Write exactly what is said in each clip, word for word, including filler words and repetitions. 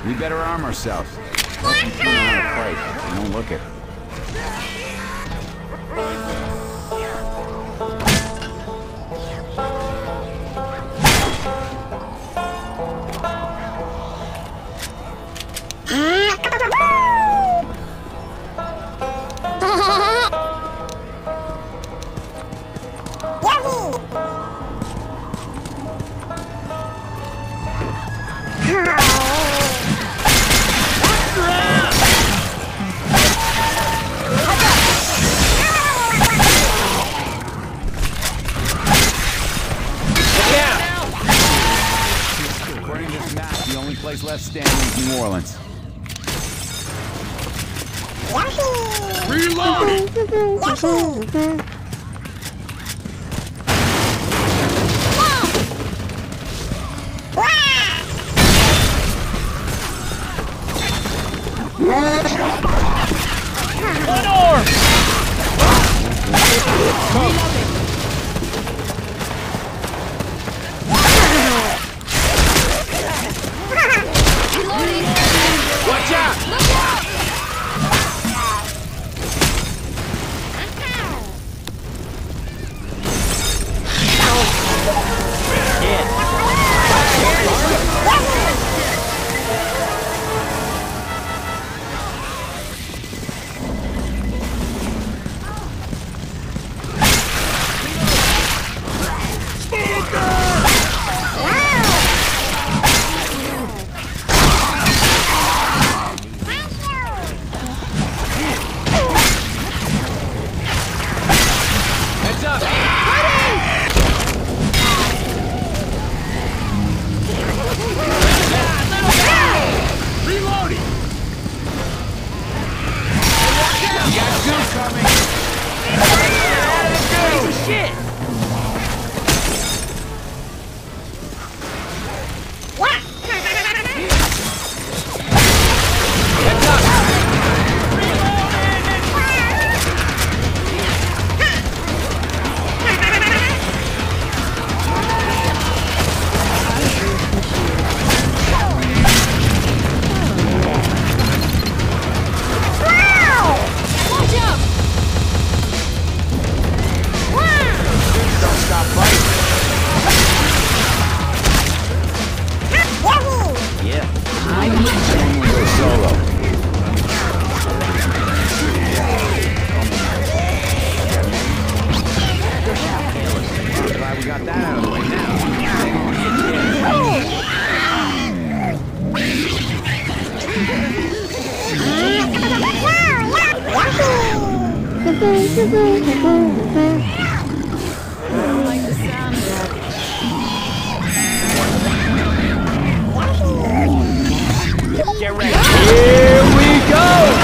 We better arm ourselves. Nothing's going on a fight. Don't look it. Place left standing is New Orleans. Reloading! One arm! Watch out! Look out! Get ready. Here we go!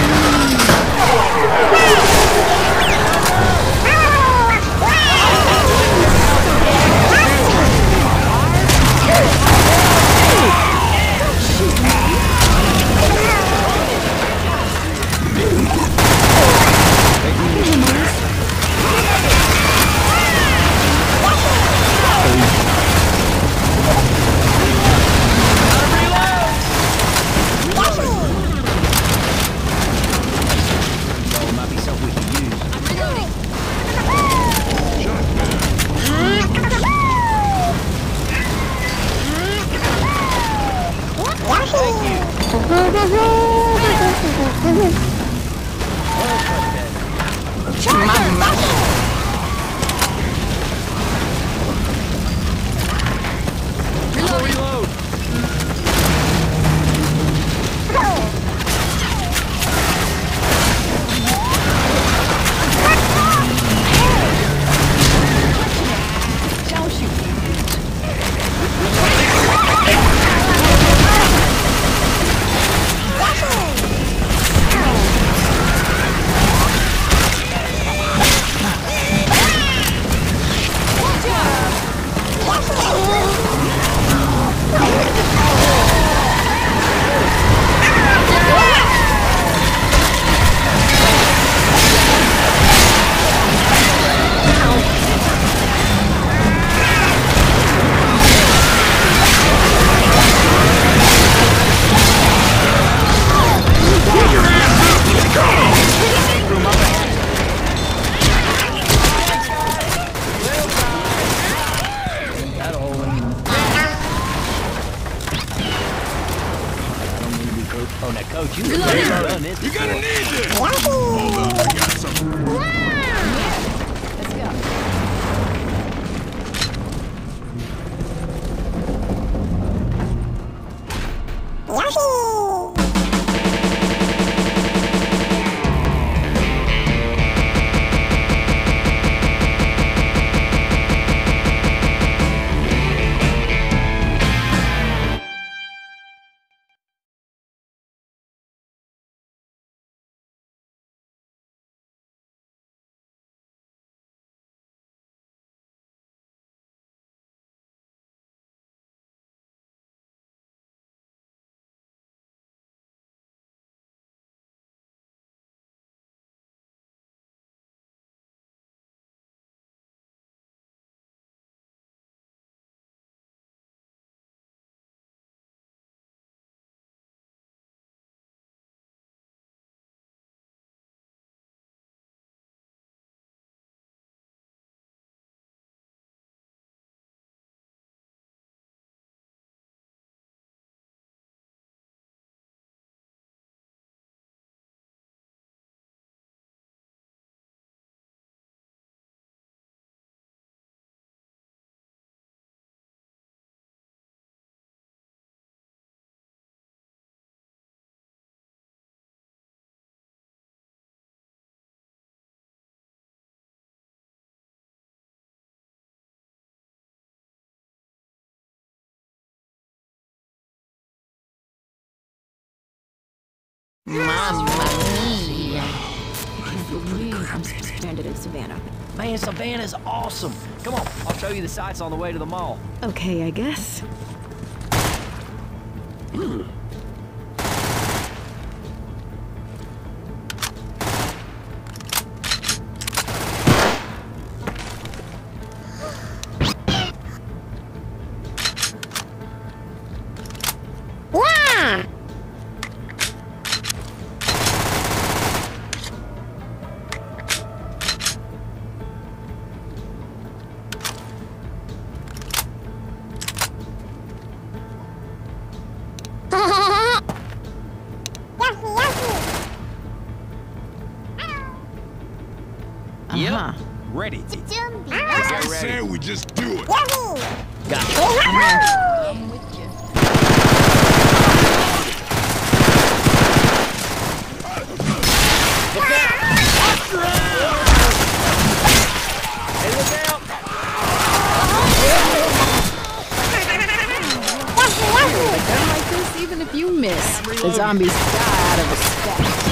Oh, now, Coach, you have done this. You're gonna need this! Hold on, I got something. Let's go. Mamma mia. I'm stranded in Savannah. Man, Savannah's awesome. Come on, I'll show you the sights on the way to the mall. Okay, I guess. Yeah! Uh-huh. Ready. I Get say ready. we just do it. Gotcha. I'm with you. Hey, look out! They're like this even if you miss. The zombies die out of respect.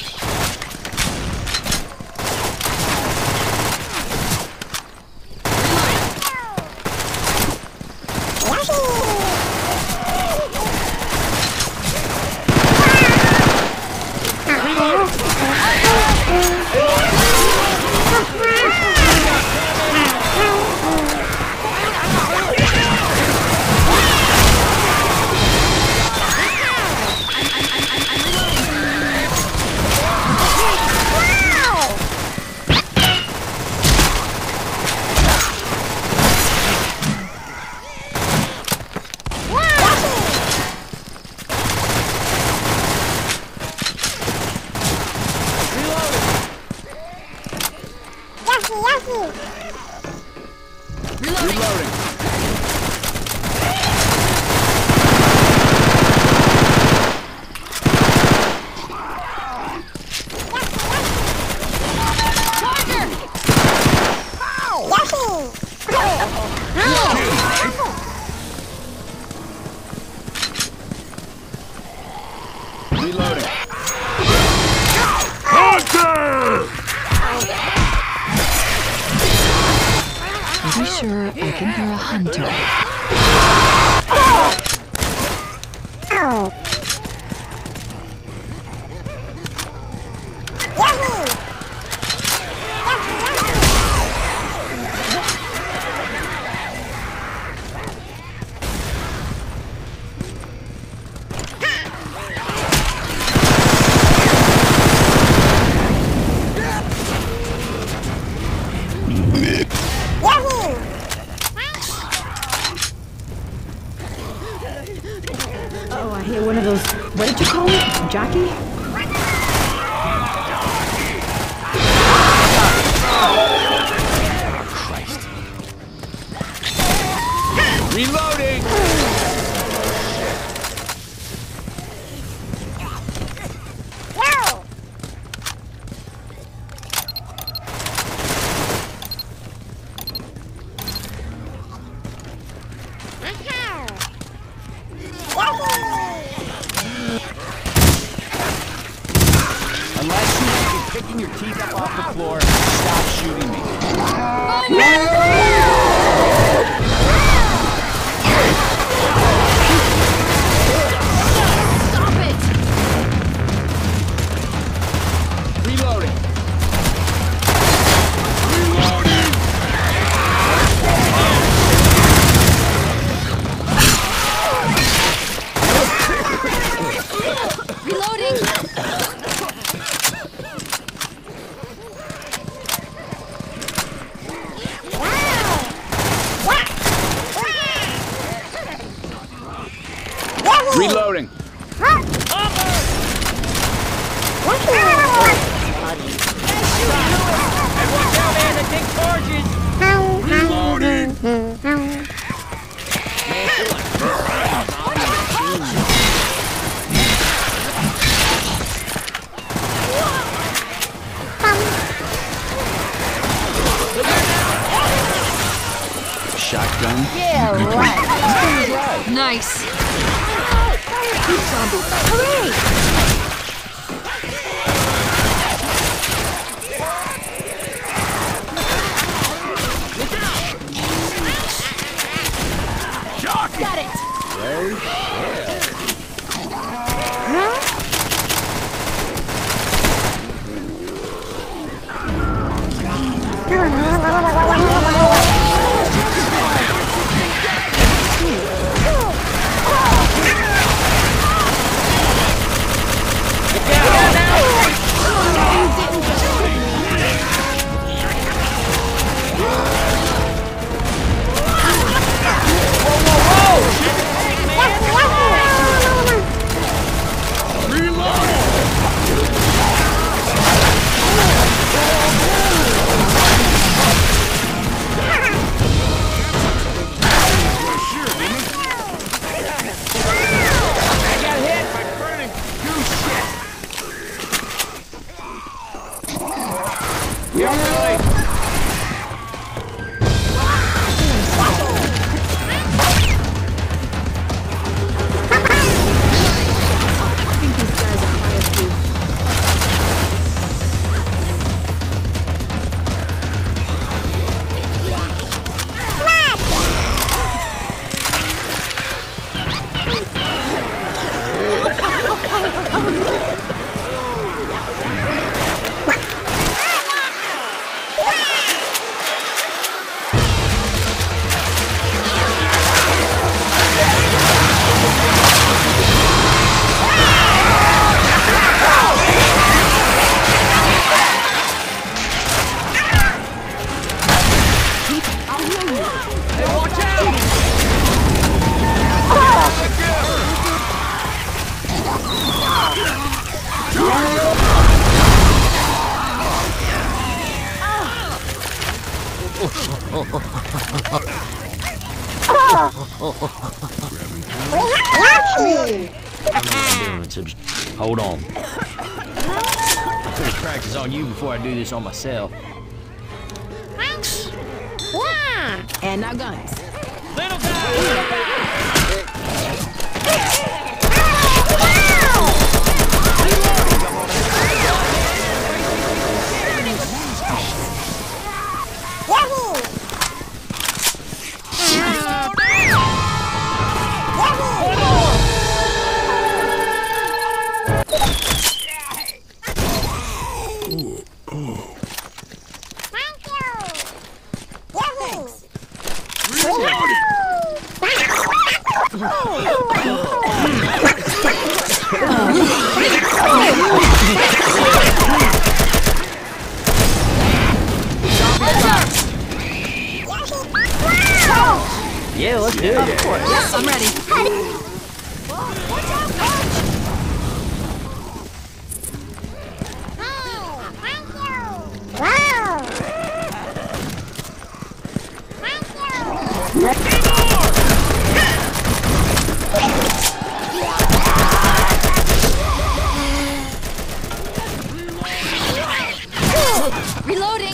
Reloading. Reloading. Hunter! Pretty sure I can hear a hunter. Hey, one of those, what did you call it? Jockey? Christ. Reloading! Unless you keep picking your teeth up off the floor, stop shooting me. Stop it! Reloading! Reloading! Reloading! Shotgun? Yeah, right. Nice. Got it. Hold on. I could practice on you before I do this on myself. And now guns. Little guy! Yeah, let's do it. Of course. Yes, I'm ready. Reloading.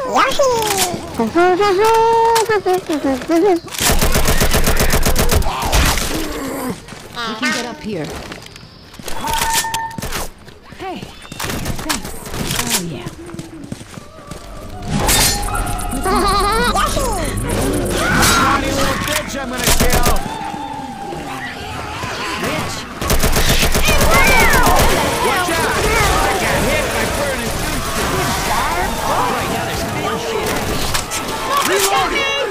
We can get up here. Hey, thanks. Oh, yeah. Tiny little bitch I'm gonna kill. Rich. Watch out! I got hit by burning food. Right now there's big shit. Reloading!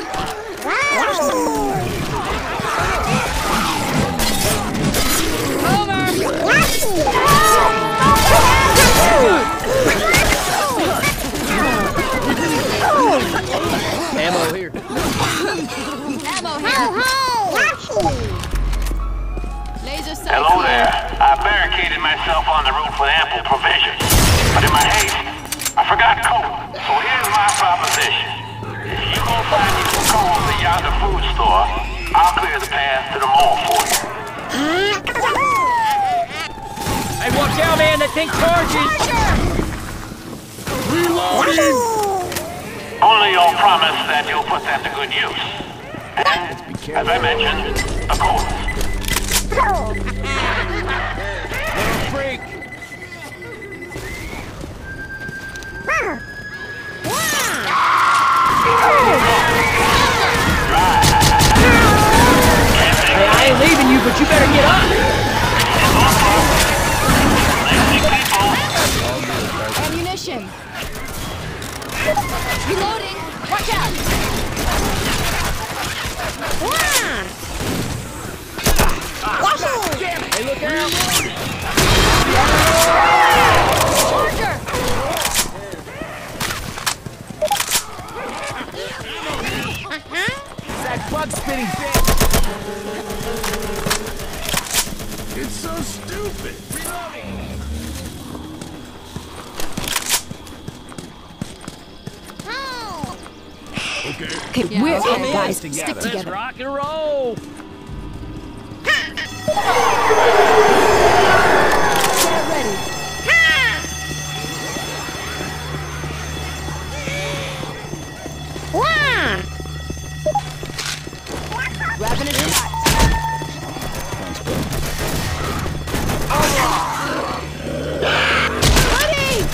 Ammo here. Ammo here. Laser sight. Hello there. I barricaded myself on the roof with ample provisions. But in my haste, I forgot coal. So here's my proposition. If you go find me some coal at yonder food store, I'll clear the path to the mall for you. Hey, watch out, man! That thing charges! Reloading! Only on promise that you'll put that to good use. And, as I mentioned, the coal. Little freak! Hey, I ain't leaving you, but you better get up. Ammunition. Reloading. Watch out. Hey, look out! Charger. That bug spitting bitch! It's so stupid. Okay. Okay, Yeah, we're let's in, get guys. together. Stick Let's together. rock and roll! Get ready. Grabbing a shot. Buddy!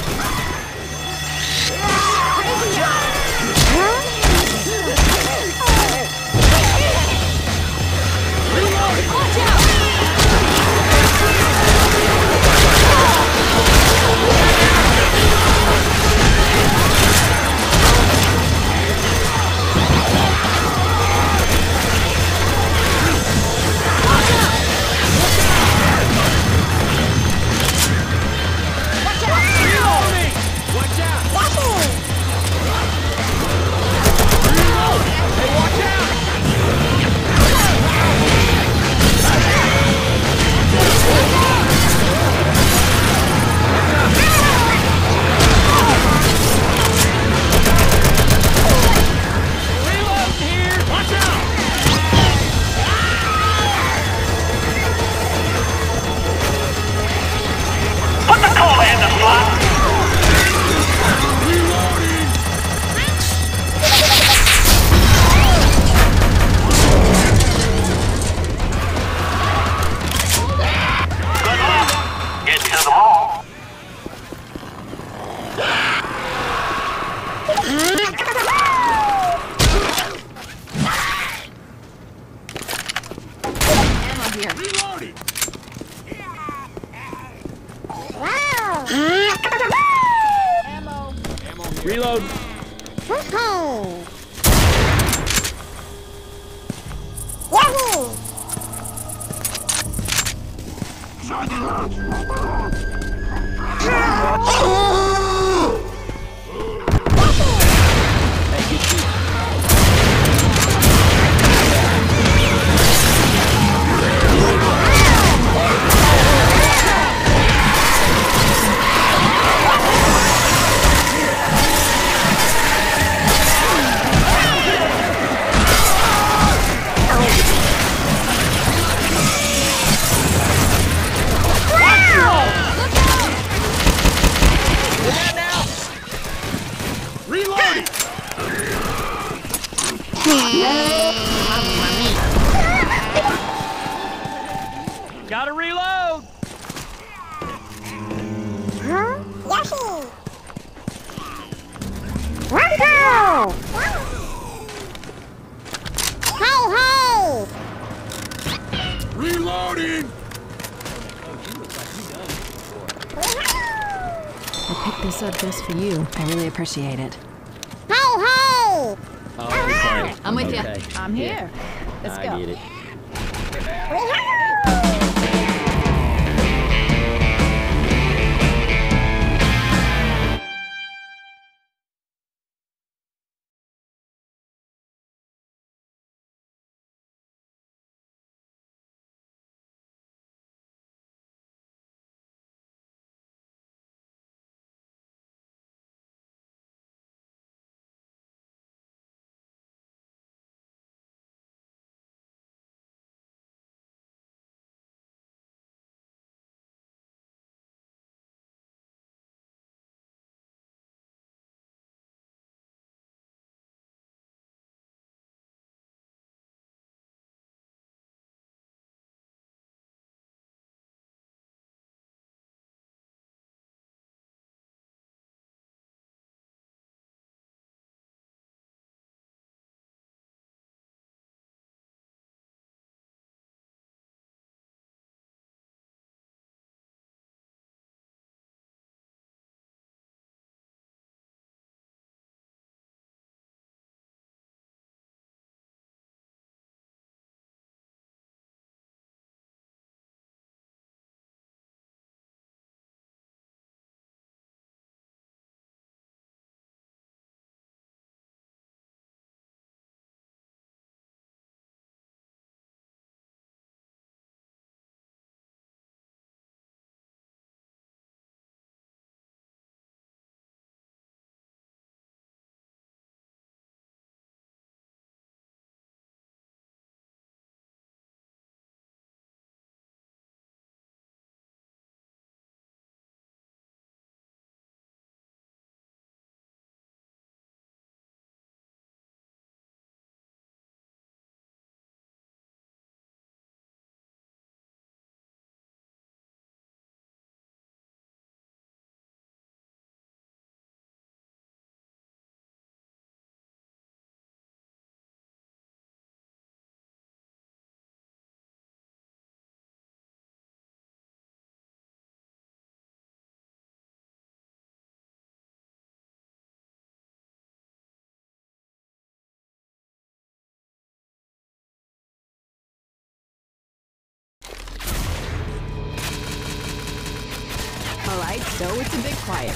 Watch out! Reloading! Watch out! Reload! Hey, watch out! Reload here! Watch out! Put the coal in the slot. Good luck. Get to the mall. Ammo here. Reloading. Ammo. Reload! Gotta reload! Huh? Yoshi! Wonderful! Hey, hey! Reloading! I picked this up just for you. I really appreciate it. Hey, hey! Oh, okay. I'm with okay. you. I'm here. Let's I go. get it. Alright, so it's a bit quiet.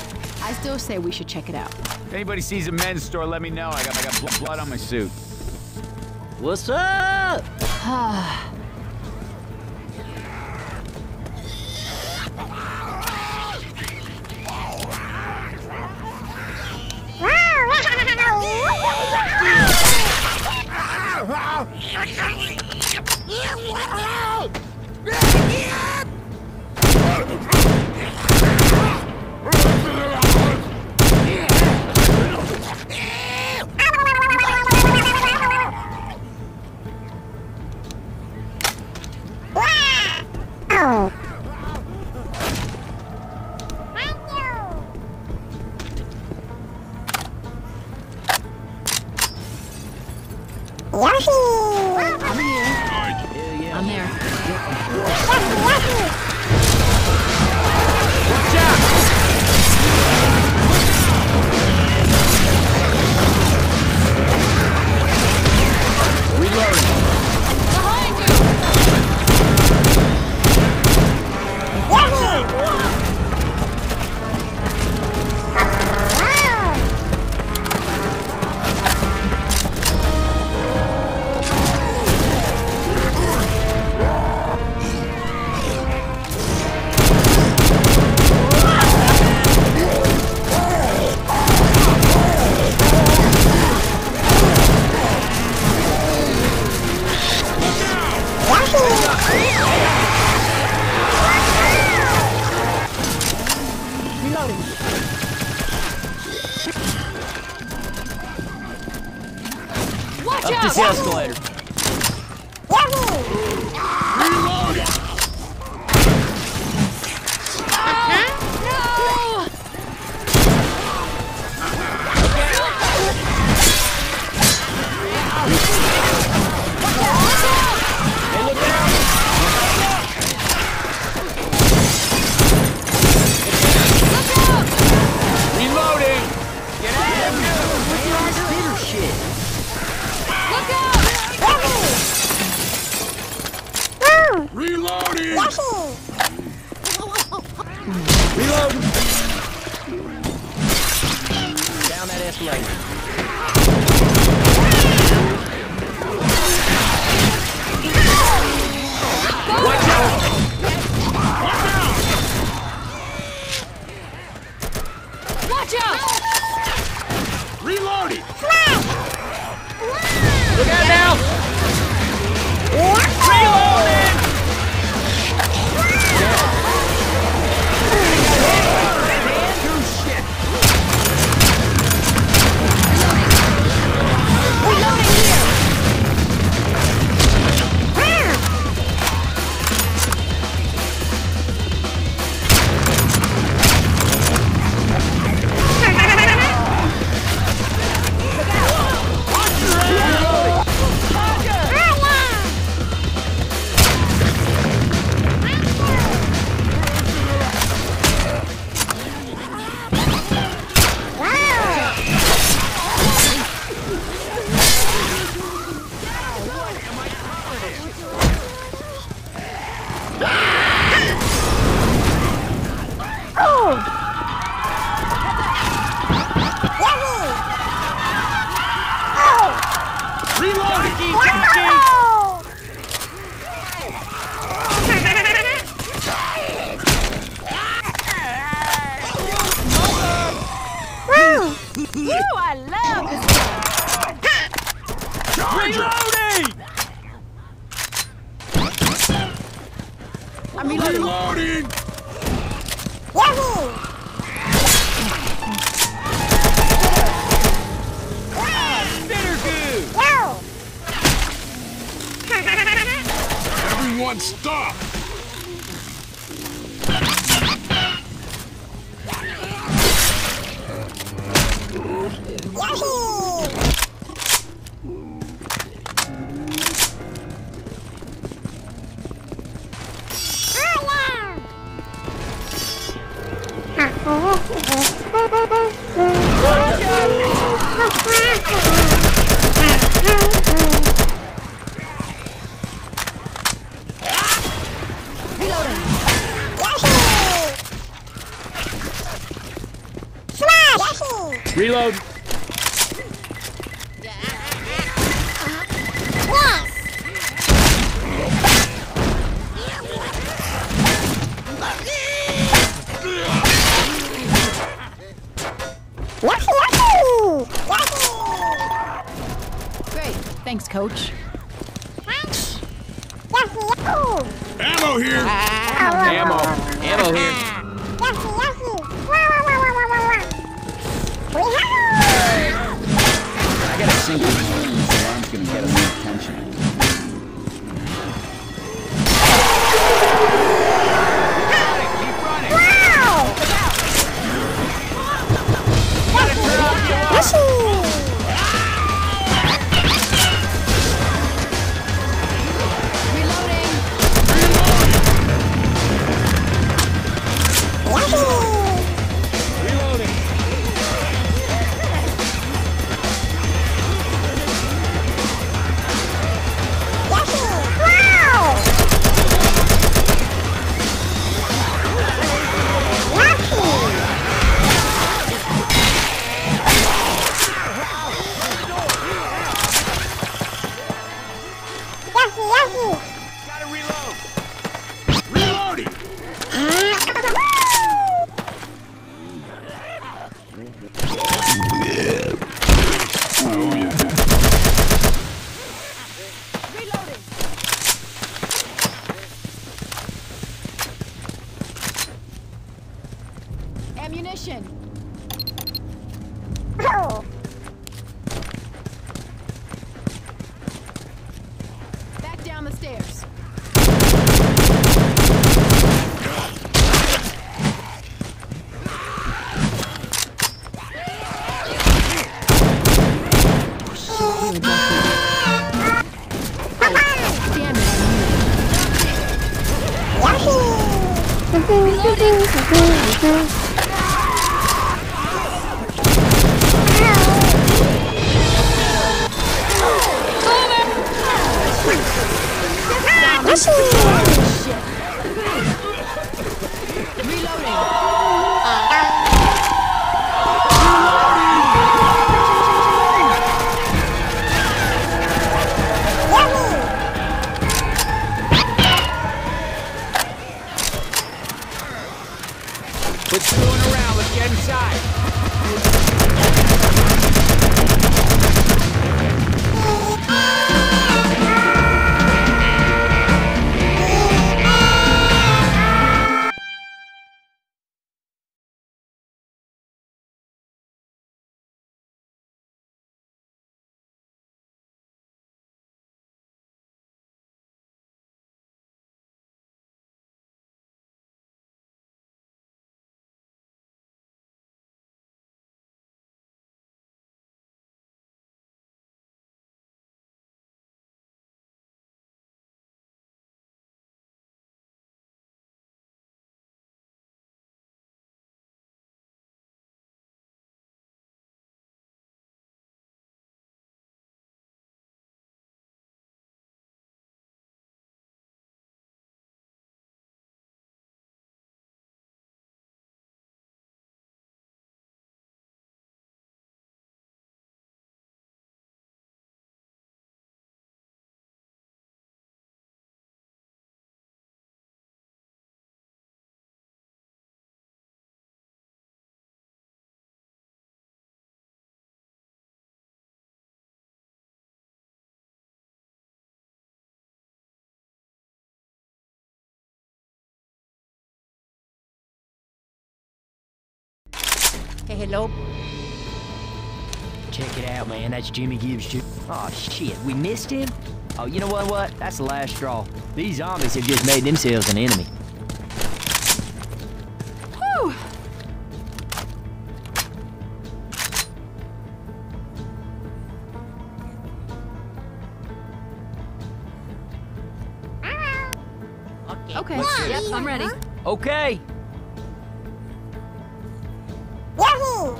I still say we should check it out. If anybody sees a men's store, let me know. I got, I got bl- blood on my suit. What's up? Yoshi! I'm here. I'm there. Watch out! Reloading. Behind you! Up this escalator. Reloading! Reloading! Reload! Down that escalator. Watch out! Watch out! Reloading! Look out now! Reloading! Ooh, I love this. Reloading! I'm reloading. Reloading! Bitter goo! Everyone stop! Reload! Great. Thanks, Coach. Ammo here! Ammo! Ammo here! I gotta sink this one. This alarm's gonna get us some attention. Keep running! Reloading. Reloading! Gotta reload! Reloading! Oh, yeah. Reloading. Ammunition. Back down the stairs. Damn it. Reloading! shit. Reloading. Quit screwing around, let's get inside. Hey, hello. Check it out, man. That's Jimmy Gibbs. Ju- oh, shit. We missed him? Oh, you know what? What? That's the last straw. These zombies have just made themselves an enemy. Whew. Okay. Yep, I'm ready. Okay. Yahoo!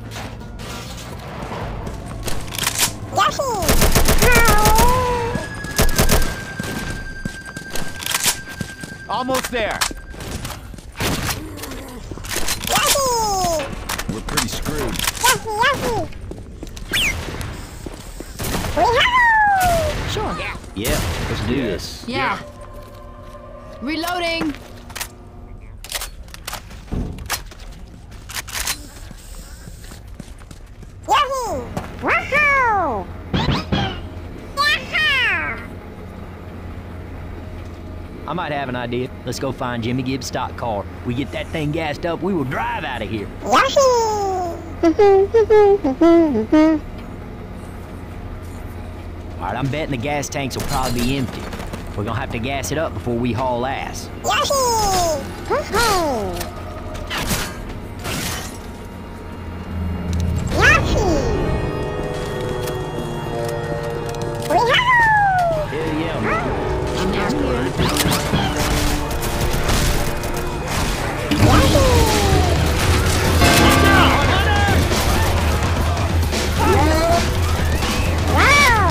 Yahoo! Almost there. Yahoo! We're pretty screwed. Yahoo! Yahoo! Yahoo! Sure. Yeah, let's do this. Yeah. Reloading. Yahoo! Wahoo! Yahoo! I might have an idea. Let's go find Jimmy Gibbs' stock car. We get that thing gassed up, we will drive out of here. Yahoo! Alright, I'm betting the gas tanks will probably be empty. We're gonna have to gas it up before we haul ass. Yahoo! Wahoo! Yahoo! Wahoo! Hell yeah, man. I'm down here. Yahoo! Wow!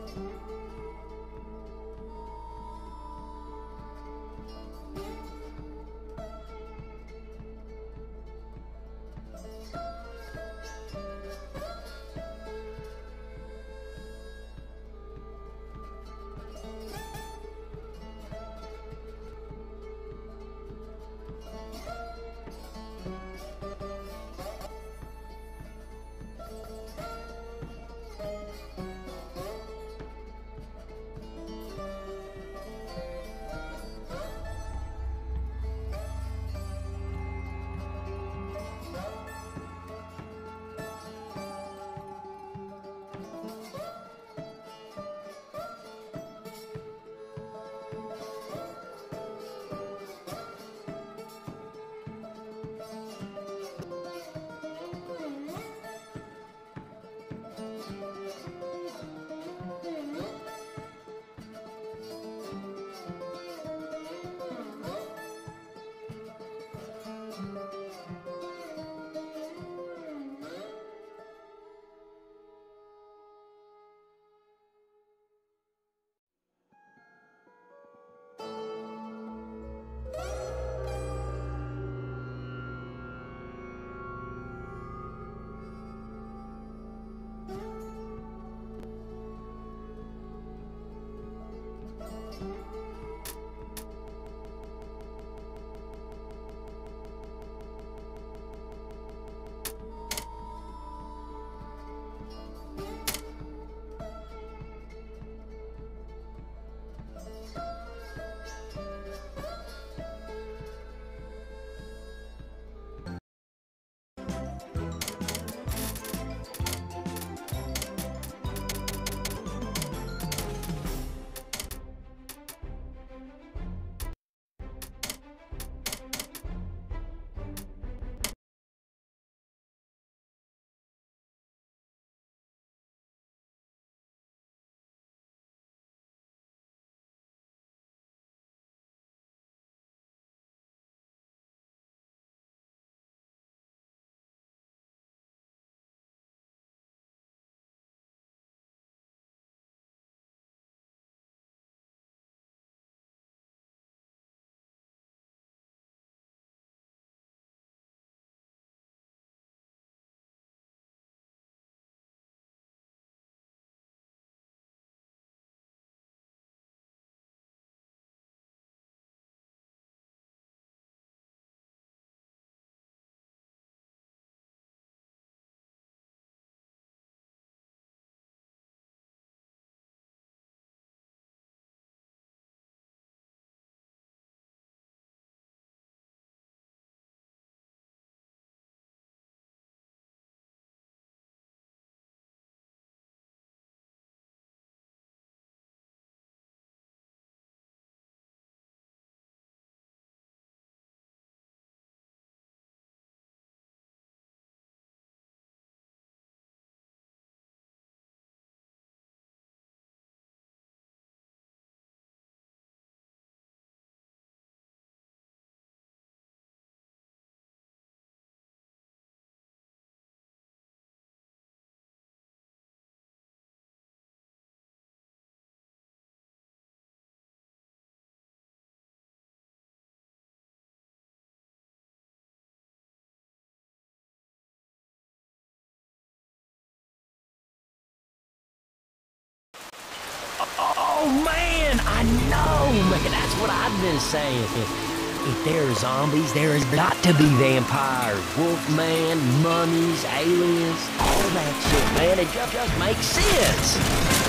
Oh man, I know, man. That's what I've been saying. If, if there are zombies, there has got to be vampires, wolfman, mummies, aliens, all that shit, man. It just, just makes sense.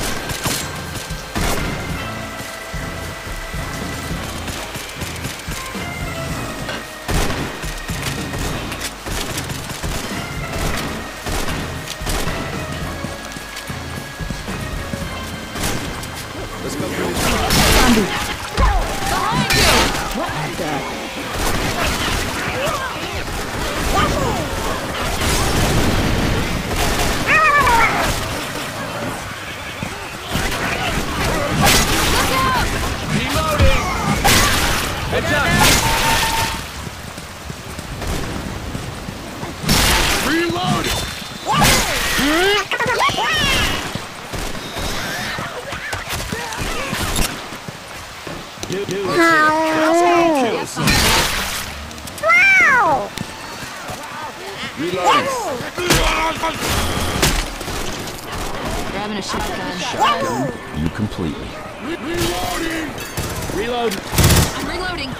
do, do it. Wow. Wow. Reloading. Grabbing a shotgun. Shotgun you completely. Reloading! Reload. I'm reloading.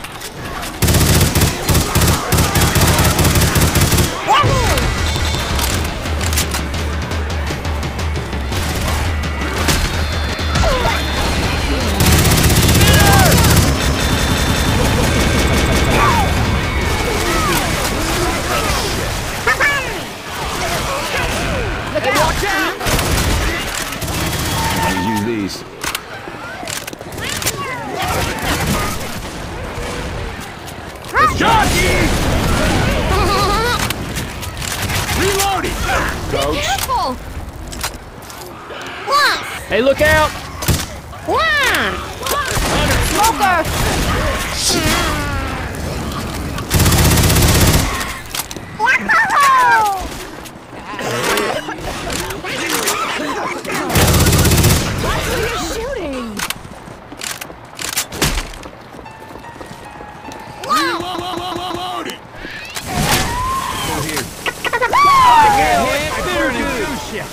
Watch out! I'll use these. Jockey! Reloading! Coach. Careful! Hey, look out! Shooting! Reloading! Yeah, I better introduce you.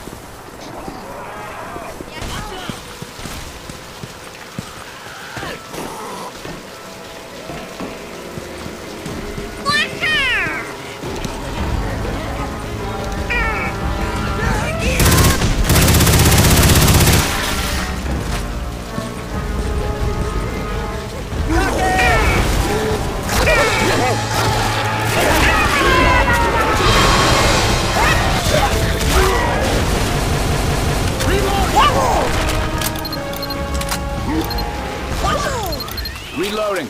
Reloading.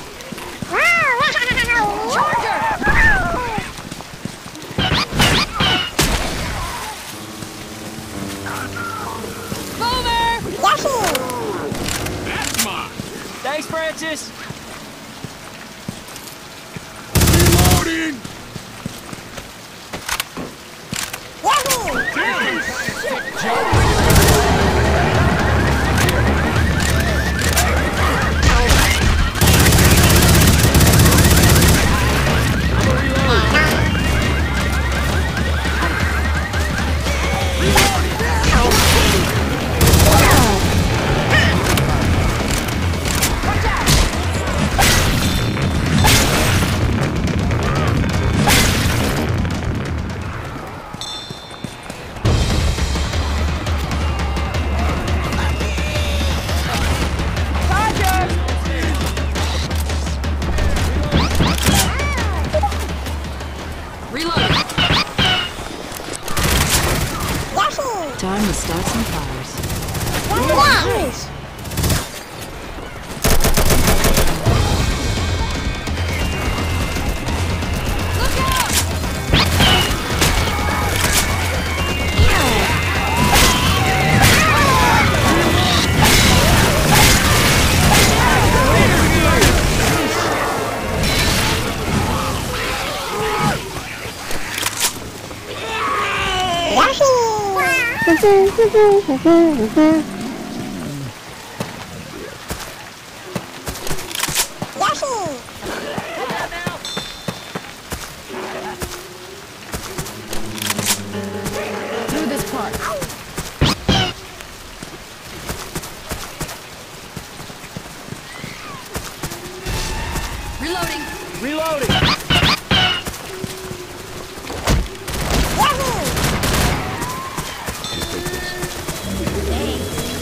That's mine! Thanks, Francis. Reloading! Time to start some fires. Through this part. Reloading. Reloading. Just take this.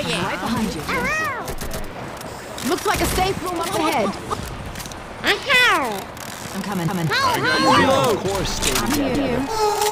Right behind you. Looks like a safe room up ahead. I'm coming, coming. Of course, Steve. I'm here, here.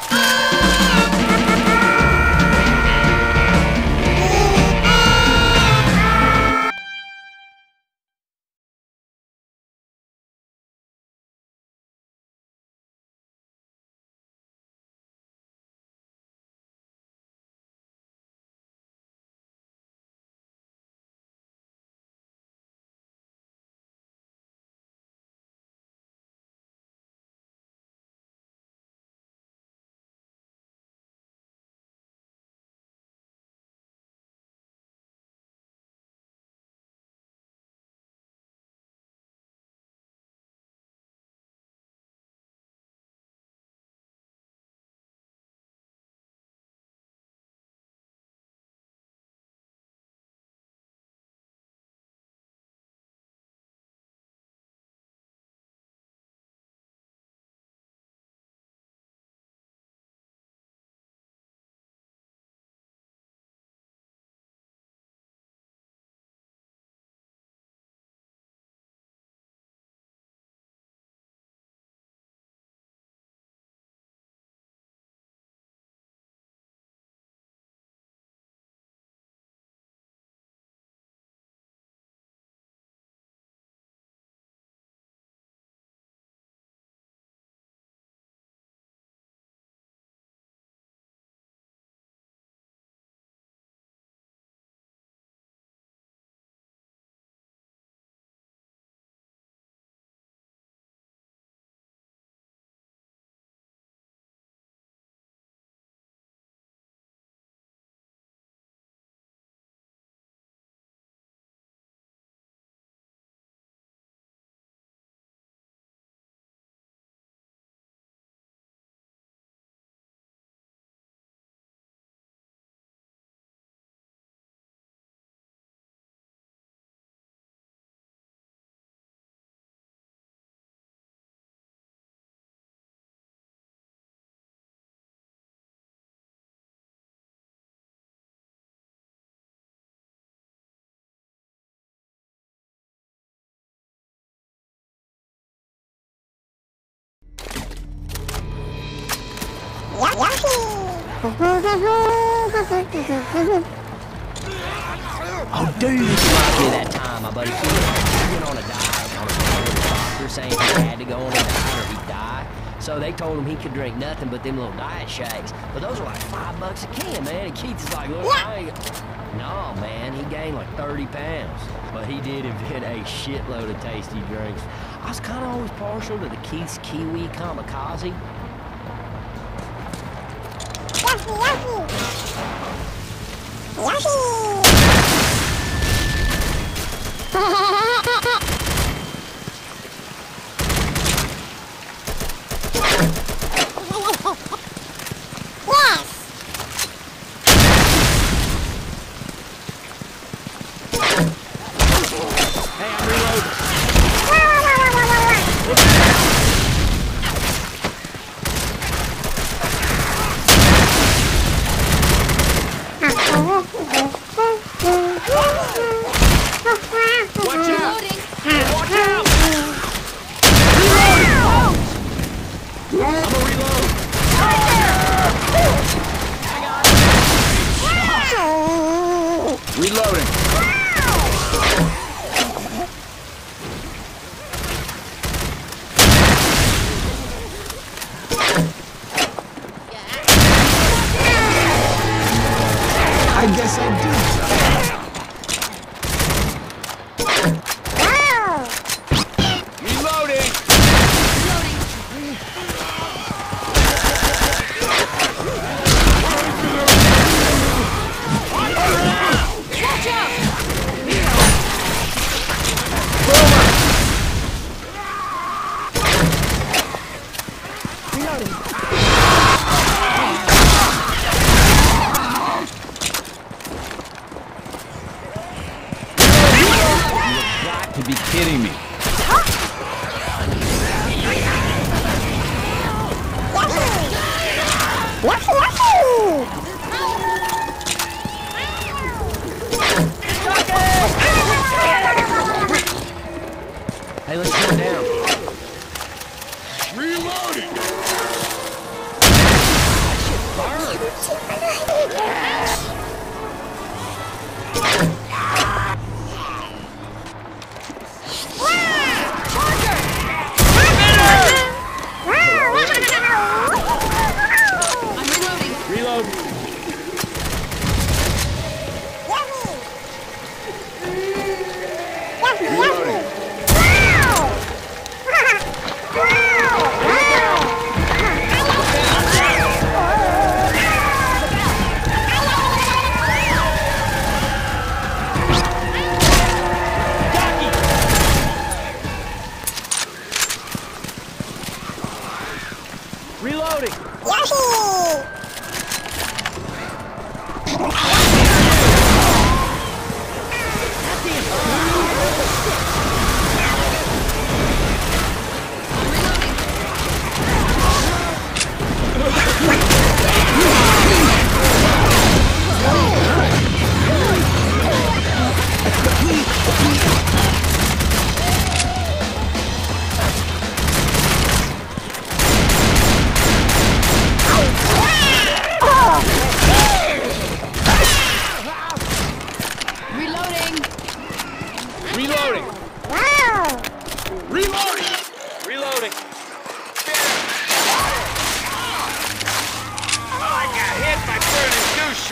Oh, dude, this reminds me of that time my buddy Keith went on a diet on a phone with the doctor saying he had to go on a diet or he'd die. So they told him he could drink nothing but them little diet shakes. But those are like five bucks a can, man. And Keith is like, look, I ain't... No, man, he gained like thirty pounds. But he did invent a shitload of tasty drinks. I was kind of always partial to the Keith's Kiwi Kamikaze. Watch out! Watch out! I'm a reload! Reloading! I guess I do. Reloading! Watch out! To be kidding me. Yahoo! Yahoo!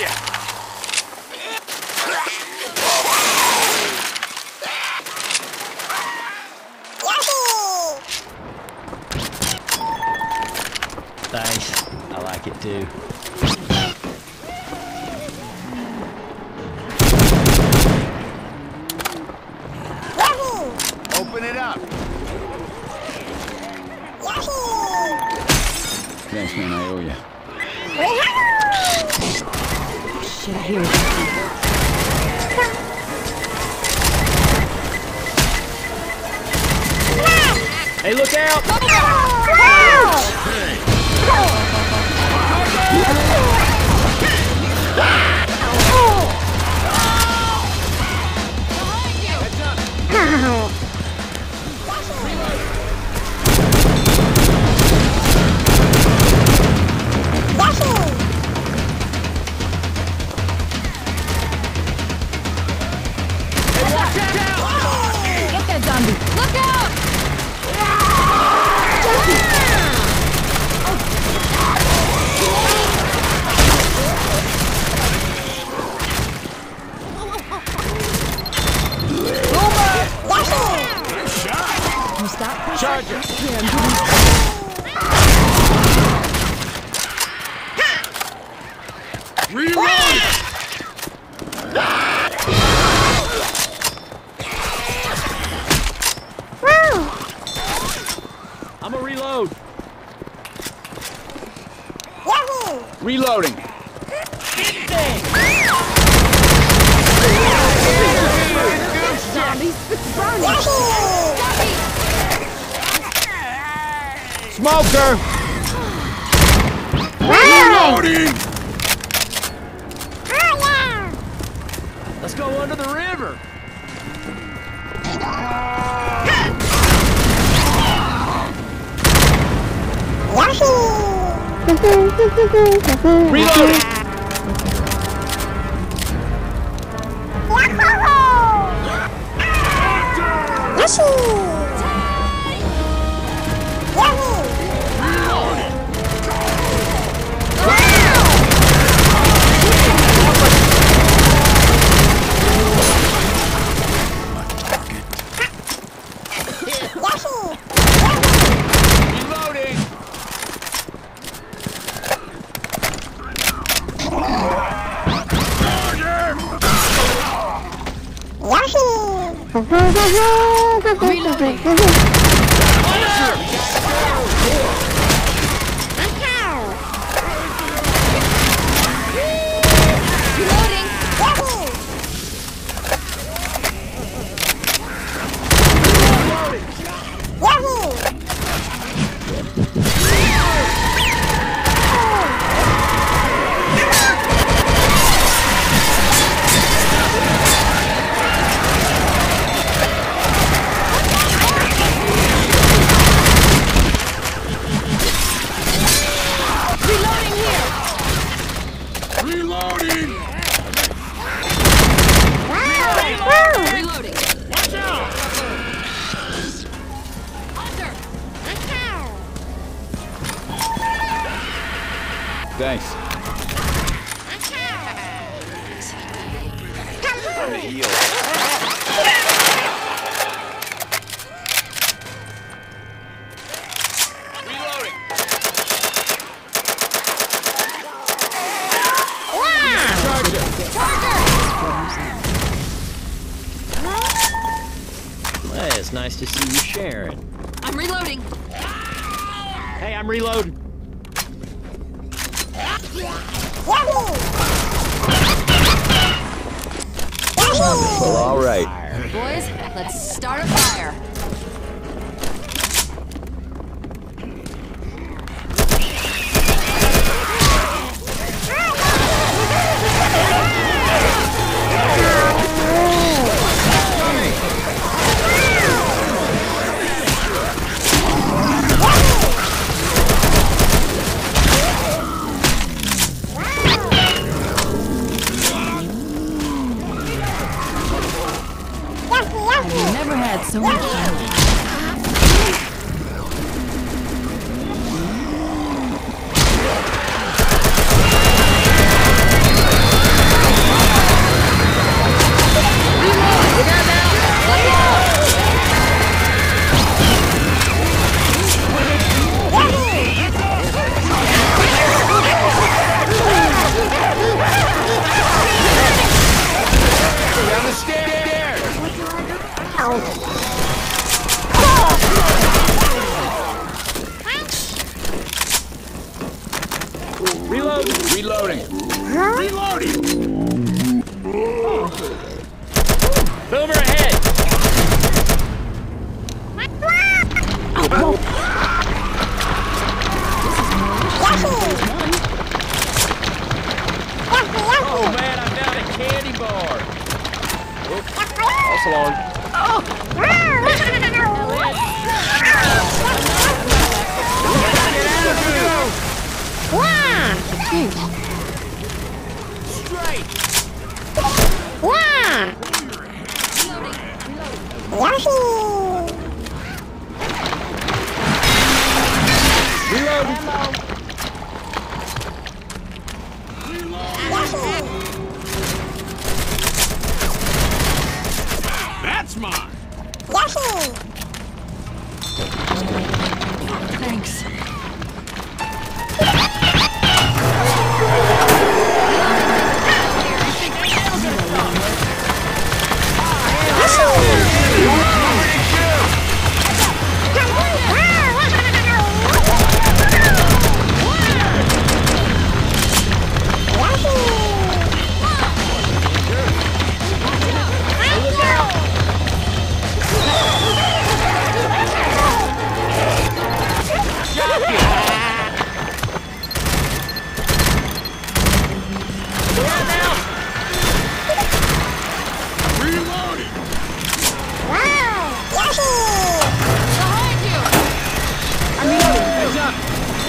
Gotcha! Thanks. I like it too. Open it up! Thanks, man. I owe you. Shit, I hear something. Hey, look out! Get that zombie! Look out! You stop pushing? Charger! Here, I'm giving Reload! I'm a reload. Reloading! zombies! Burn Smoker! Reloading! Let's go under the river. Reloading! Reloading! Reloading! Reloading! Watch out! Thanks. Time to heal. Reloading! Well, it's nice to see you sharing. I'm reloading! Hey, I'm reloading. Well, all right. Boys, let's start a fire. I've never had so much fun. Reloading. Reloading! Boomer ahead! Oh man, I'm down a candy bar. Oops. False alarm. Straight. That's mine! Thanks. Reloading! Heads up!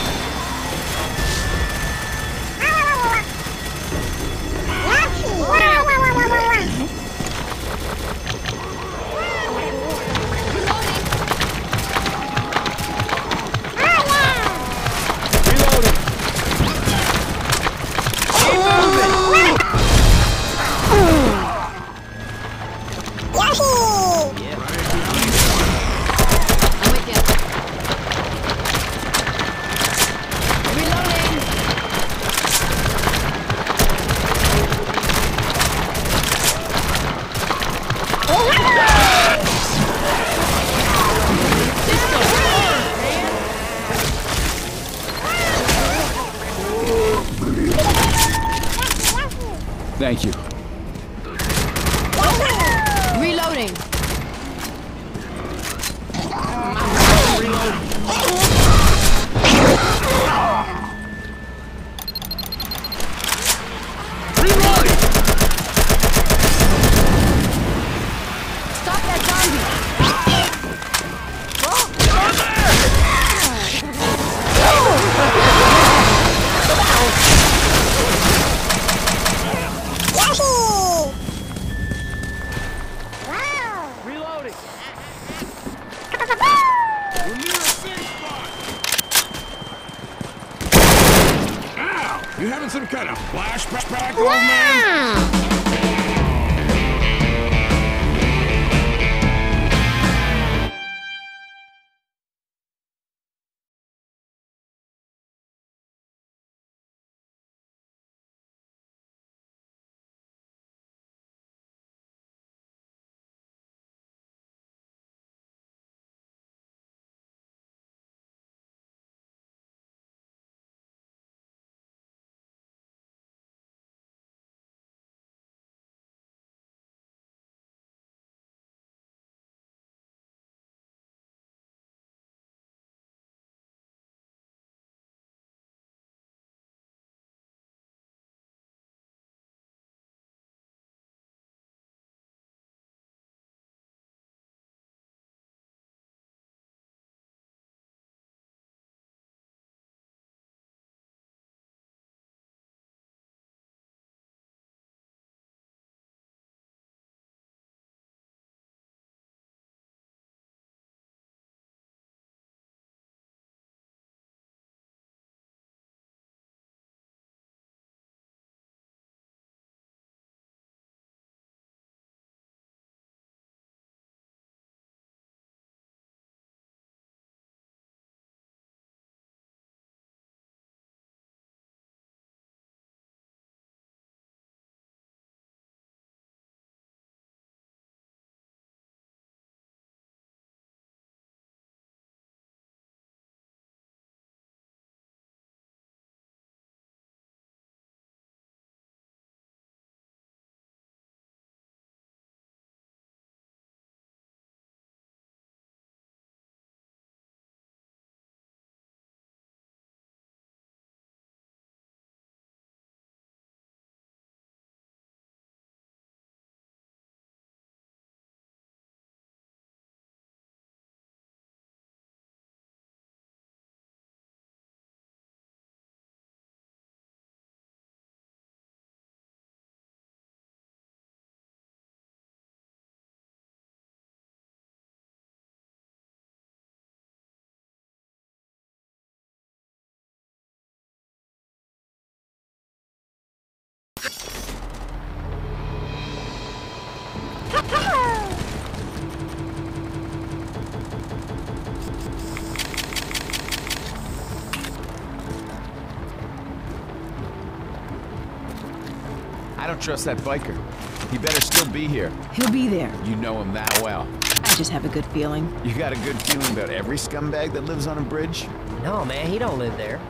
Reloading! I'm with you. Reloading. Thank you. Reloading. Reloading! Stop that zombie. Reloading! We're near a safe spot! Ow! You having some kind of flashback, old man? I don't trust that biker. He better still be here. He'll be there. You know him that well. I just have a good feeling. You got a good feeling about every scumbag that lives on a bridge? No, man, he don't live there.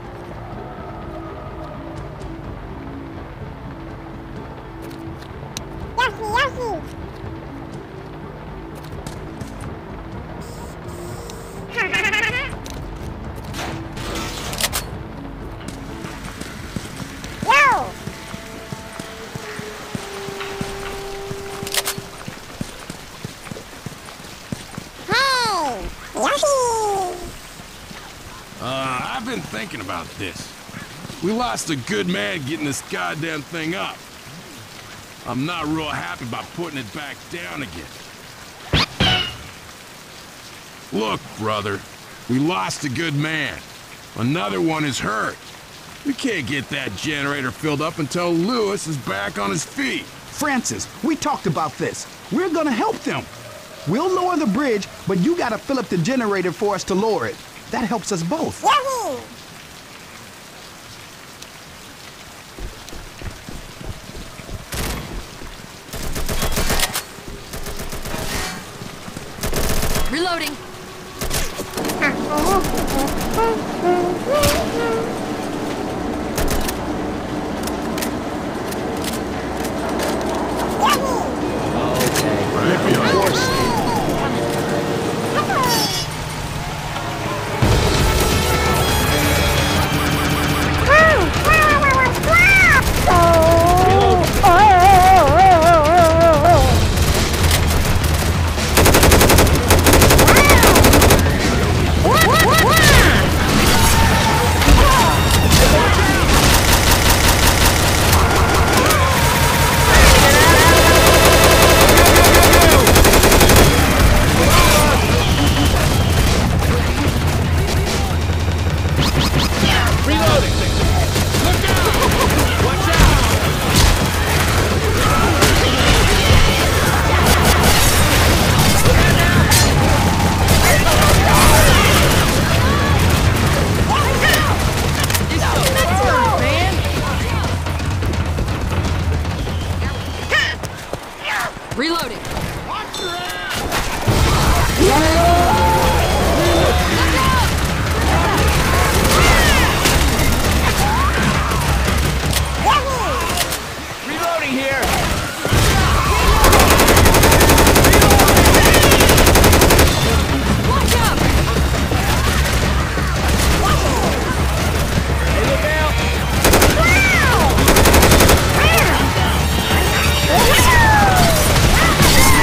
Yucky, yucky. Yo! Hey! Yucky! Uh, I've been thinking about this. We lost a good man getting this goddamn thing up. I'm not real happy about putting it back down again. Look, brother, we lost a good man. Another one is hurt. We can't get that generator filled up until Lewis is back on his feet. Francis, we talked about this. We're gonna help them. We'll lower the bridge, but you gotta fill up the generator for us to lower it. That helps us both. Yucky! Reloading. Reloading. Watch your ass! Reloading here! Watch out! Hey, look out!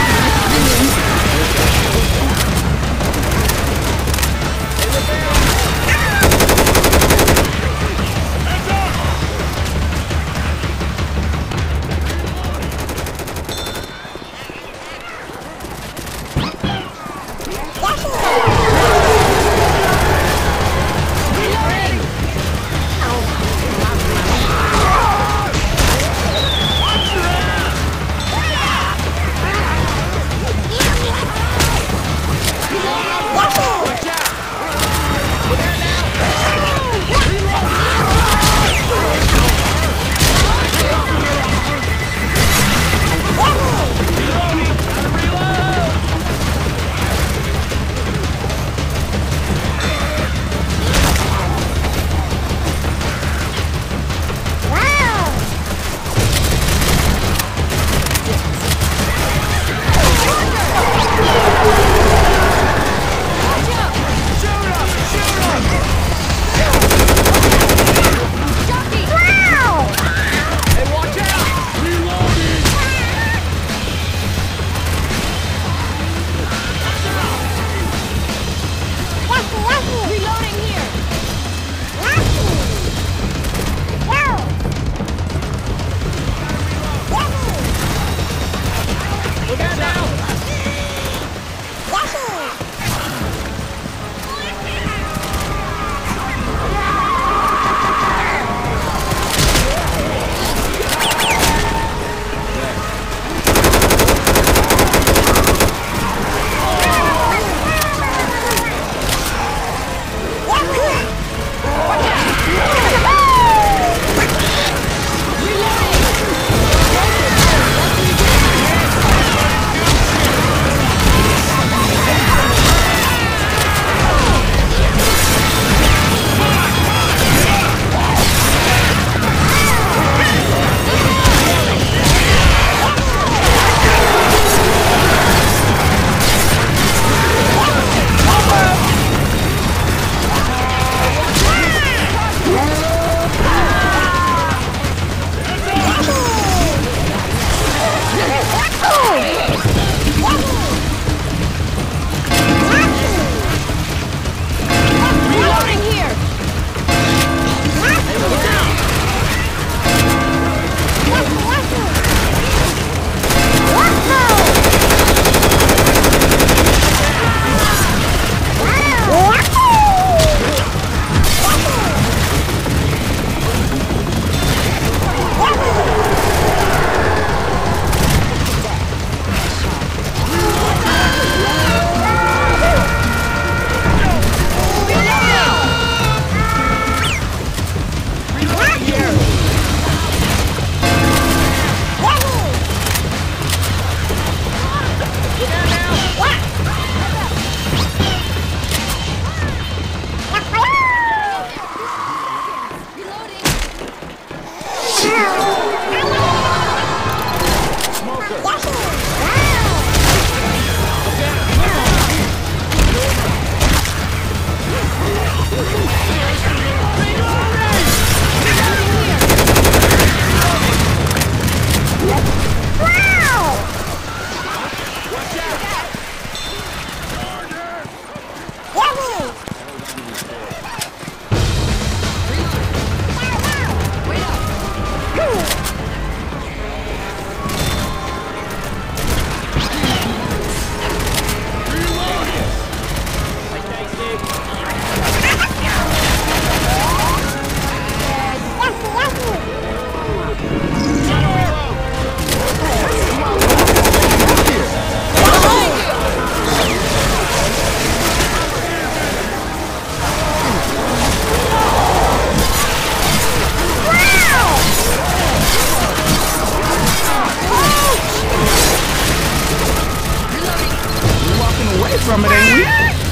from it, ain't we?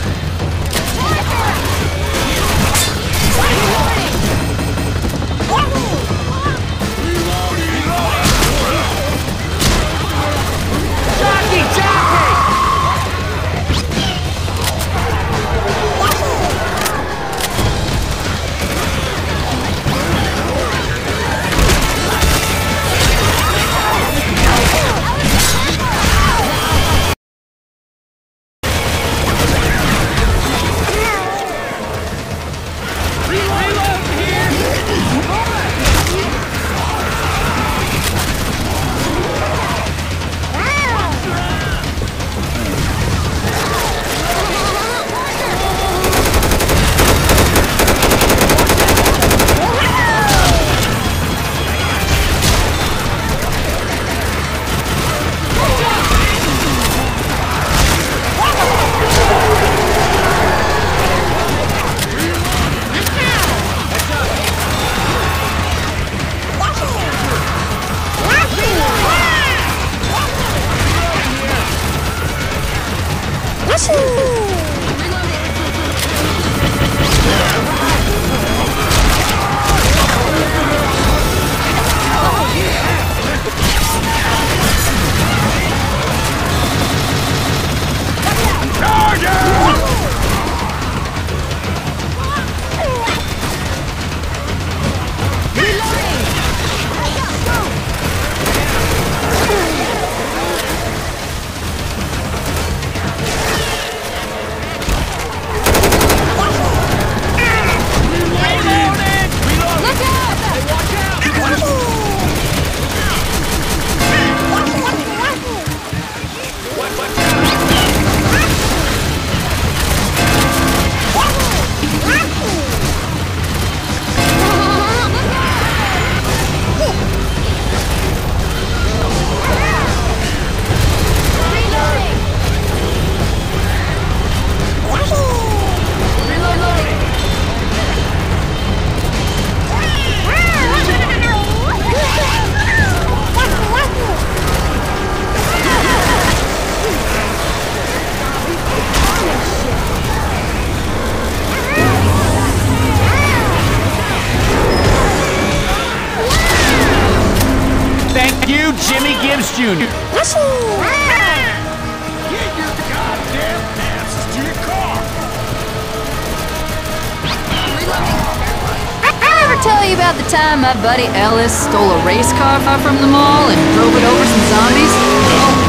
Jockey, jockey! You, Jimmy Gibbs Junior Get your goddamn asses to your car! I ever tell you about the time my buddy Ellis stole a race car from the mall and drove it over some zombies?